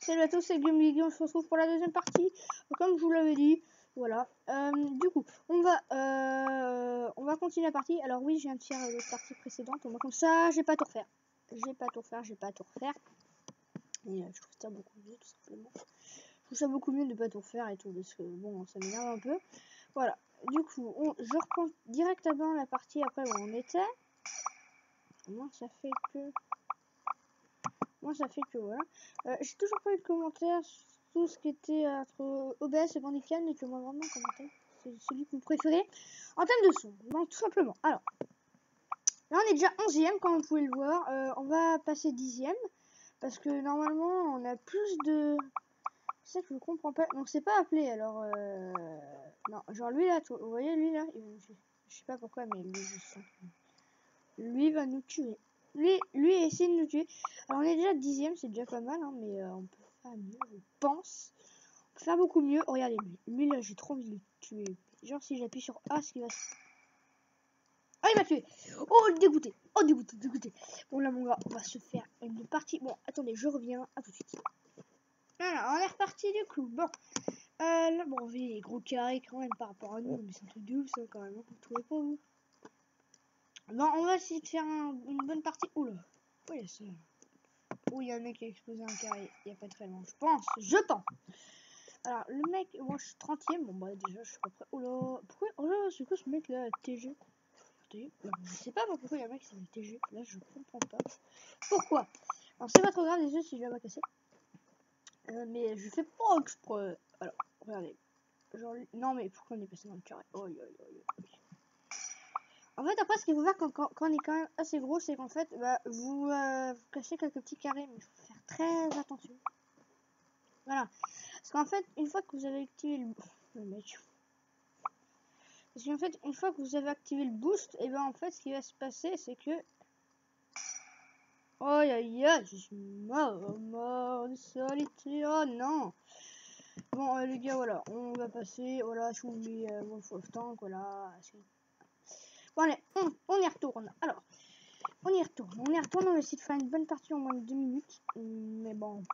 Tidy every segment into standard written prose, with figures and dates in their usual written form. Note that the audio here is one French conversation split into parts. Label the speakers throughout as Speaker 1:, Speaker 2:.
Speaker 1: Salut à tous, c'est Guillaume, on se retrouve pour la deuxième partie, comme je vous l'avais dit, voilà. Du coup, on va continuer la partie. Alors oui, je viens de faire les parties précédentes, on va comme ça, j'ai pas à tout refaire. J'ai pas à tout refaire. Et je trouve ça beaucoup mieux, tout simplement. Je trouve ça beaucoup mieux de pas tout refaire et tout, parce que bon, ça m'énerve un peu. Voilà, du coup, je reprends directement la partie après où on était. Moi, ça fait que voilà. J'ai toujours pas eu de commentaires sur tout ce qui était entre OBS et Bandicam, et que moi vraiment commenter. C'est celui que vous préférez en termes de son. Donc tout simplement. Alors, là on est déjà 11e comme vous pouvez le voir. On va passer 10e. Parce que normalement on a plus de... C'est ça que je comprends pas. Donc c'est pas appelé alors... Non, genre lui là, vous voyez lui là, je sais pas pourquoi mais lui je sens. Lui va nous tuer. Lui essaie de nous tuer. Alors on est déjà 10e, c'est déjà pas mal, hein, mais on peut faire mieux, je pense. On peut faire beaucoup mieux. Oh, regardez lui. Lui là, j'ai trop envie de le tuer. Genre si j'appuie sur A, ce qui va se... Ah, il m'a tué. Oh, dégoûté. Oh, dégoûté. Bon là mon gars, on va se faire une partie. Bon, attendez, je reviens. À tout de suite. Voilà, on est reparti du coup. Bon. Là, bon, on fait les gros carrés quand même par rapport à nous. Mais c'est un truc de ouf ça quand même. Vous trouvez pas vous? Bon, on va essayer de faire une bonne partie. Oula. Oh, il y a ça. Oh, il y a un mec qui a explosé un carré. Il n'y a pas très long. Je pense. Alors, le mec, moi je suis 30e. Bon, bah, déjà, je suis pas prêt. Oh là. Pourquoi? Oh là, c'est quoi ce mec là? TG. Je sais pas pourquoi il y a un mec qui s'appelle TG. Là, je comprends pas. Pourquoi? Alors, c'est pas trop grave, déjà, si je la casser. Mais je fais pas exprès. Alors, regardez. Genre, non, mais pourquoi on est passé dans le carré? Oh, en fait, après, ce qu'il faut faire quand on est quand même assez gros, c'est qu'en fait, bah, vous cachez quelques petits carrés, mais il faut faire très attention. Voilà. Parce qu'en fait, une fois que vous avez activé le mec. Parce qu'en fait, une fois que vous avez activé le boost, et ben en fait, ce qui va se passer, c'est que... Oh, je suis mort de solitude. Oh non. Bon, les gars, voilà, on va passer. Voilà, je vous mets Wolf of Tank, voilà. Bon, allez, on y retourne. Alors, on y retourne, on va essayer de faire une bonne partie en moins de 2 minutes. Mais bon,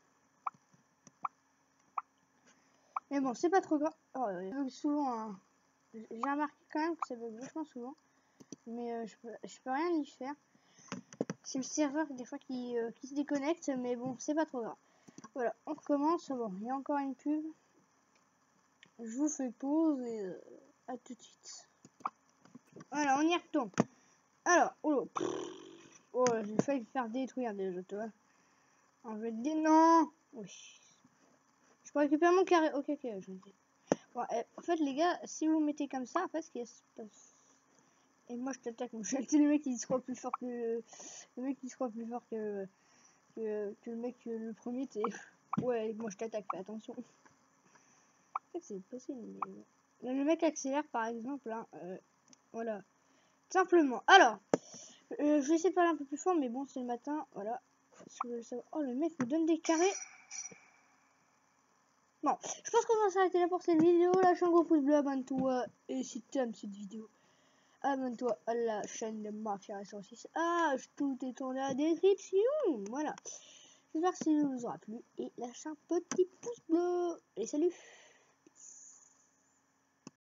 Speaker 1: c'est pas trop grave. Oh, il bug souvent, hein. J'ai remarqué quand même que ça bug vachement souvent. Mais je peux rien y faire. C'est le serveur des fois qui se déconnecte, mais bon, c'est pas trop grave. Voilà, on recommence. Bon, il y a encore une pub. Je vous fais pause et à tout de suite. Voilà, on y retourne. Alors, oh, j'ai failli me faire détruire déjà, tu vois. Alors, je vais te dire non. Oui. Je peux récupérer mon carré. Ok, je vais dire. Bon, en fait, les gars, si vous mettez comme ça, en fait, ce qui se passe. Et moi, je t'attaque, mon chat. C'est le mec qui se croit plus fort que le mec qui se croit plus fort que le mec le premier. T'es... Ouais, moi, je t'attaque. Fais attention. En fait, c'est possible. Mais... Là, le mec accélère, par exemple. Hein, voilà. Simplement. Alors, je vais essayer de parler un peu plus fort, mais bon, c'est le matin. Voilà. Oh, le mec me donne des carrés. Bon, je pense qu'on va s'arrêter là pour cette vidéo. Lâche un gros pouce bleu, abonne-toi. Et si tu aimes cette vidéo, abonne-toi à la chaîne de Mafia 106. Ah, tout est dans la description. Voilà. J'espère que ça vous aura plu. Et lâche un petit pouce bleu. Et salut.